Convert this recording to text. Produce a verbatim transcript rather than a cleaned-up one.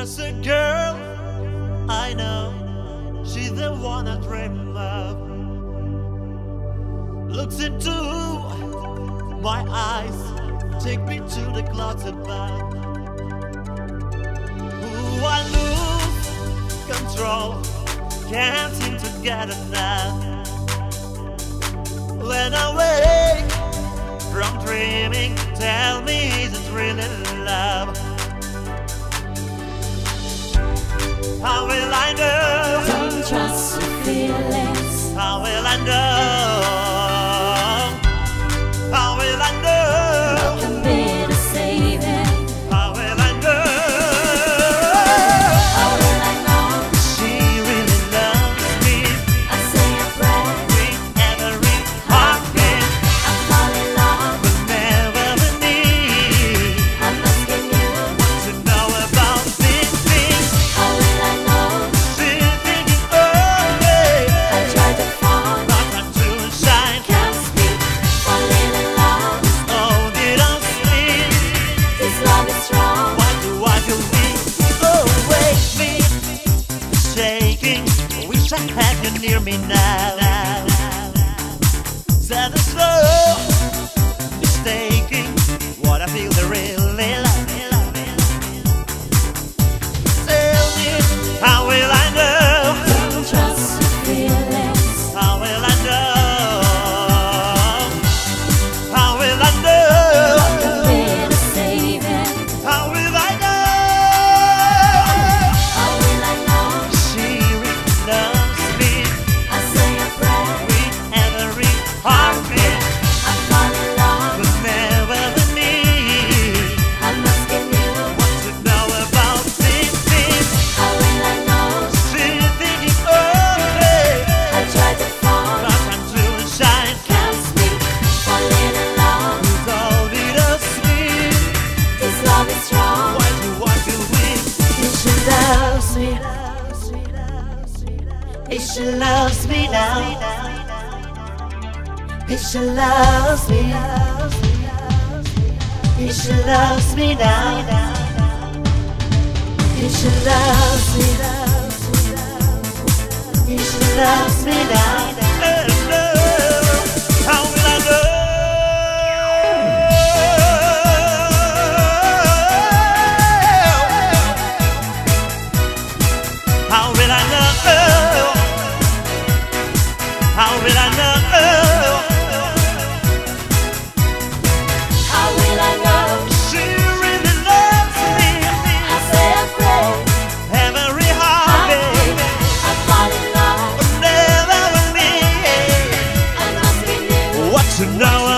There's a girl I know, she's the one I dream of. Looks into my eyes, take me to the clouds above. Ooh, I lose control, can't seem to get enough. When I wake from dreaming, tell me is it really love? How will I know? Don't trust your feelings. How will I know? How will I know? What can be the saving? How will I know? How will I know? She really loves me. I say a prayer. With every heartbeat, I fall in love. but never with me. I'm asking you. To know about these things. How will I know? She's thinking, oh yeah. I try to fall. My time to shine. Can't speak. Falling in love. Oh, did I sleep? This love is strong. Why do I believe? Oh, wake me, shaking. Wish I had you near me now. Sad and slow, mistaking what I feel the really love. Tell me, how will I know? Don't trust your feelings. How will I know? How will I know? What can be the saving? How will I know? How will I know? She really loves me. I say a prayer. With every heartbeat, I fall in love. but never with me. I'm asking you. To know about these things. How will I know? She's thinking, oh yeah. I try to fall. My time to shine. Can't speak. Falling in love. With all it does sweet. This love is strong. Why do I believe? If she loves me, If she loves me now. if she loves me, If she loves me now. if she loves me, If she loves me now. How will I know? How will I know? How will I know? how will I know? She really loves me. I say a prayer. Every heartbeat, I fall in love. but never with me. I'm asking you. What to know